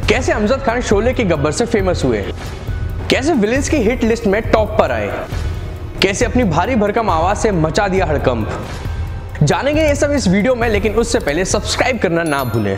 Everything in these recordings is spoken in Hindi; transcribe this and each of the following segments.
कैसे अमजद खान शोले के गब्बर से फेमस हुए, कैसे विलेंस की हिट लिस्ट में टॉप पर आए, कैसे अपनी भारी भरकम आवाज से मचा दिया हड़कंप, जानेंगे ये सब इस वीडियो में। लेकिन उससे पहले सब्सक्राइब करना ना भूलें।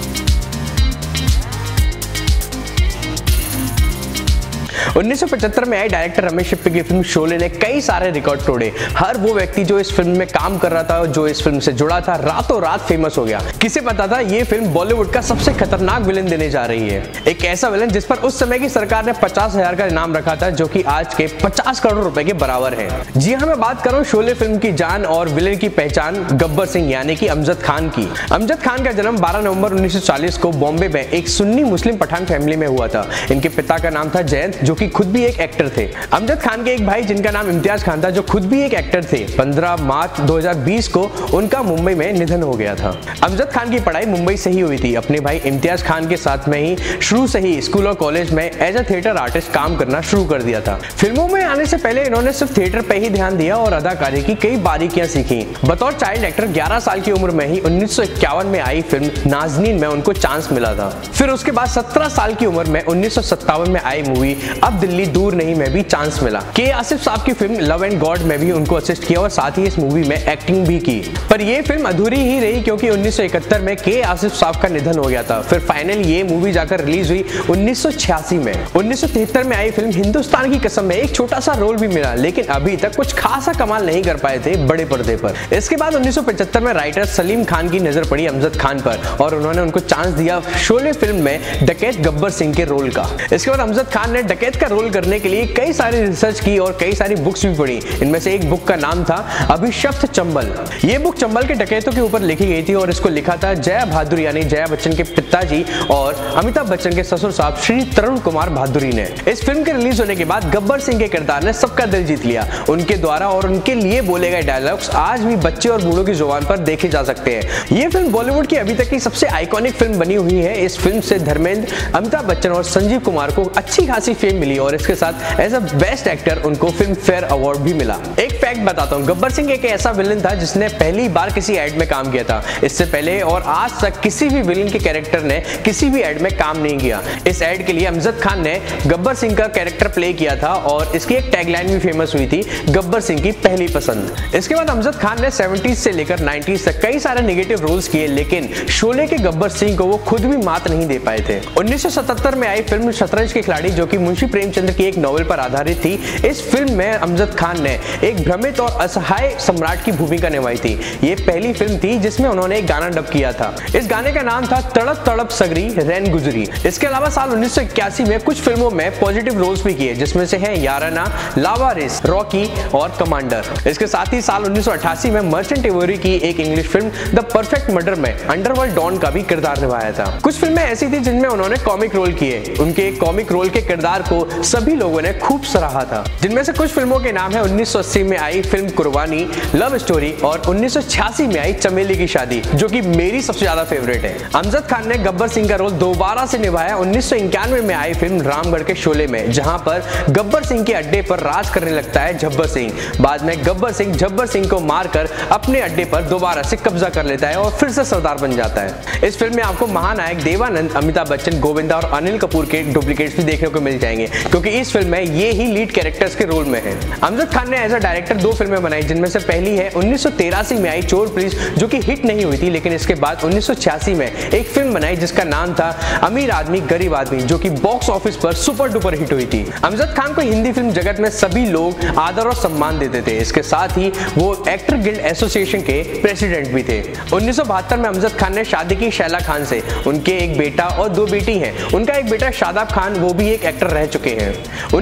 1975 में आई डायरेक्टर रमेश सिप्पी की फिल्म शोले ने कई सारे रिकॉर्ड तोड़े। हर वो व्यक्ति जो इस फिल्म में काम कर रहा था और जो इस फिल्म से जुड़ा था, रातों रात फेमस हो गया। किसे पता था ये फिल्म बॉलीवुड का सबसे खतरनाक विलन देने जा रही है। एक ऐसा विलन जिस पर उस समय की सरकार ने 50,000 का इनाम रखा था, जो कि आज के 50 करोड़ रुपए के बराबर है। जी हाँ, मैं बात कर रहा हूँ शोले फिल्म की जान और विलन की पहचान गब्बर सिंह यानी कि अमजद खान की। अमजद खान का जन्म 12 नवंबर 1940 को बॉम्बे में एक सुन्नी मुस्लिम पठान फैमिली में हुआ था। इनके पिता का नाम था जयंत, जो कि खुद भी एक एक्टर थे। अमजद खान के एक भाई जिनका नाम इम्तियाज खान था, जो खुद भी एक एक्टर थे। 15 मार्च 2020 को उनका मुंबई में निधन हो गया था। अमजद खान की पढ़ाई मुंबई से ही हुई थी। अपने भाई इम्तियाज खान के साथ में ही शुरू से ही स्कूल और कॉलेज में एज अ थिएटर आर्टिस्ट काम करना शुरू कर दिया था। फिल्मों में आने से पहले इन्होंने सिर्फ थिएटर पे ही ध्यान दिया और अदाकारी की कई बारीकियां सीखी। बतौर चाइल्ड एक्टर 11 साल की उम्र में ही 1951 में आई फिल्म नाज़नीन में उनको चांस मिला था। फिर उसके बाद 17 साल की उम्र में 1957 में आई मूवी अब दिल्ली दूर नहीं में भी चांस मिला। के आसिफ साहब की फिल्म लव एंड गॉड में भी उनको असिस्ट किया और साथ ही इस मूवी में एक्टिंग भी की। पर यह फिल्म अधूरी ही रही क्योंकि 1971 में के आसिफ साहब का निधन हो गया था। फिर फाइनली ये मूवी जाकर रिलीज हुई 1986 में। 1973 में आई फिल्म हिंदुस्तान की कसम में एक छोटा सा रोल भी मिला, लेकिन अभी तक कुछ खासा कमाल नहीं कर पाए थे बड़े पर्दे पर। इसके बाद 1975 में राइटर सलीम खान की नजर पड़ी अमजद खान पर और उन्होंने उनको चांस दिया शोले फिल्म में डकैत गब्बर सिंह के रोल का। इसके बाद अमजद खान ने डकैत का रोल करने के लिए कई सारी रिसर्च की और कई सारी बुक्स भी पढ़ी। इनमें से एक बुक का नाम था अभिशप्त चंबल। ये बुक चंबल के डकैतों के ऊपर लिखी गई थी और इसको लिखा था जया बहादुर यानी जया बच्चन के पिताजी और अमिताभ बच्चन के ससुर साहब श्री तरुण कुमार बहादुरी ने। इस फिल्म के रिलीज होने के बाद गब्बर सिंह के किरदार ने सबका दिल जीत लिया। उनके द्वारा और उनके लिए बोले गए डायलॉग्स आज भी बच्चे और बूढ़ों की जुबान पर देखे जा सकते हैं। ये फिल्म बॉलीवुड की अभी तक की सबसे आइकॉनिक फिल्म बनी हुई है। इस फिल्म से धर्मेंद्र, अमिताभ बच्चन और संजीव कुमार को अच्छी खासी फेम मिली और इसके साथ एज अ बेस्ट एक्टर उनको फिल्म फेयर अवार्ड भी मिला। एक फैक्ट बताता हूँ, गब्बर सिंह एक ऐसा विलन था जिसने पहली बार किसी एड में काम किया था। इससे पहले और आज तक किसी भी विलन के कैरेक्टर ने किसी भी एड में काम नहीं किया। इस एड के लिए अमजद खान ने गब्बर सिंह का कैरेक्टर प्ले किया था और इसकी एक टैगलाइन भी फेमस हुई थी, गब्बर सिंह की पहली पसंद। इसके बाद अमजद खान ने 70s से लेकर 90s तक कई सारे नेगेटिव रोल्स किए, लेकिन शोले के गब्बर सिंह को वो खुद भी मात नहीं दे पाए थे। 1977 में आई फिल्म शतरंज के खिलाड़ी, जो कि मुंशी प्रेमचंद्र की एक नॉवेल पर आधारित थी। इस फिल्म में अमजद खान ने एक भ्रमित और असहाय सम्राट की भूमिका निभाई थी। ये पहली फिल्म थी जिसमें उन्होंने एक गाना डब किया था। इस गाने का नाम था तड़प तड़प सगरी रैन गुजरी। इसके अलावा साल 1981 में कुछ फिल्मों में पॉजिटिव रोल्स भी किए, जिसमें से है याराना, लावारिस, रॉकी और कमांडर। इसके साथ ही साल 1988 में मर्चेंट एवरी की एक English film the perfect murder में अंडरवर्ल्ड डॉन का भी किरदार निभाया था। कुछ फिल्में ऐसी थी जिनमें उन्होंने कॉमिक रोल किए। उनके कॉमिक रोल के किरदार को सभी लोगों ने खूब सराहा था। जिनमें से कुछ फिल्मों के नाम है 1980 में आई फिल्म कुर्बानी, लव स्टोरी और 1986 में आई चमेली की शादी, जो कि मेरी सबसे ज्यादा फेवरेट है। अमजद खान ने गब्बर सिंह का रोल दोबारा से निभाया 1991 में आई फिल्म रामगढ़ के शोले में, जहां पर गब्बर सिंह के अड्डे पर राज करने लगता है झब्बर सिंह। बाद में गब्बर सिंह झब्बर सिंह को मारकर अपने अड्डे पर दोबारा से कब्जा कर लेता है और फिर से सरदार बन जाता है। इस फिल्म में आपको महानायक देवानंद, अमिताभ बच्चन, गोविंदा और अनिल कपूर के डुप्लीकेट्स भी देखने को मिल जाएंगे, क्योंकि इस फिल्म में ये ही लीड कैरेक्टर्स के रोल में है। अमजद खान ने एज अ डायरेक्टर 2 फिल्में बनाई, जिनमें से पहली है 1983 में आई चोर पुलिस, जो कि हिट नहीं हुई थी, लेकिन इसके बाद 1986 में एक फिल्म बनाई जिसका नाम था अमीर आदमी गरीब आदमी, जो कि बॉक्स ऑफिस पर सुपर डुपर हिट हुई थी। अमजद खान को हिंदी फिल्म जगत में सभी लोग आदर और सम्मान देते थे। इसके साथ ही वो एक्टर गिल्ड एसोसिएशन के प्रेसिडेंट भी थे। 1972 में अमजद खान ने शादी की शैला खान से। उनके एक बेटा और 2 बेटी हैं। उनका एक बेटा शादाब खान, वो भी एक एक्टर रह चुके हैं।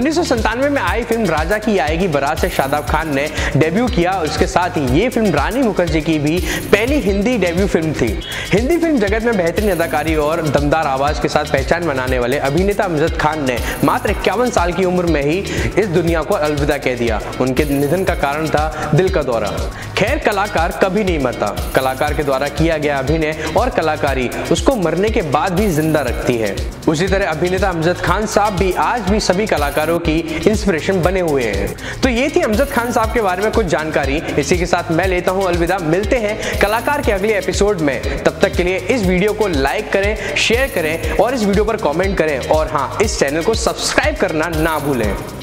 1997 में आई फिल्म राजा की आएगी बारात से शादाब खान ने डेब्यू किया। उसके साथ ही ये फिल्म रानी मुखर्जी की भी पहली हिंदी डेब्यू फिल्म थी। हिंदी फिल्म जगत में बेहतरीन अदाकारी और दमदार आवाज के साथ पहचान बनाने वाले अभिनेता अमजद खान ने मात्र 51 साल की उम्र में ही इस दुनिया को अलविदा कह दिया। उनके निधन का कारण था दिल का दौरा। खैर, कलाकार कभी नहीं मरता। कलाकार के द्वारा किया गया अभिनय और कलाकारी उसको मरने के बाद भी जिंदा रखती है। उसी तरह अभिनेता अमजद खान साहब भी आज आज भी सभी कलाकारों की इंस्पिरेशन बने हुए हैं। तो ये थी अमजद खान साहब के बारे में कुछ जानकारी। इसी के साथ मैं लेता हूं अलविदा। मिलते हैं कलाकार के अगले एपिसोड में। तब तक के लिए इस वीडियो को लाइक करें, शेयर करें और इस वीडियो पर कमेंट करें, और हाँ, इस चैनल को सब्सक्राइब करना ना भूलें।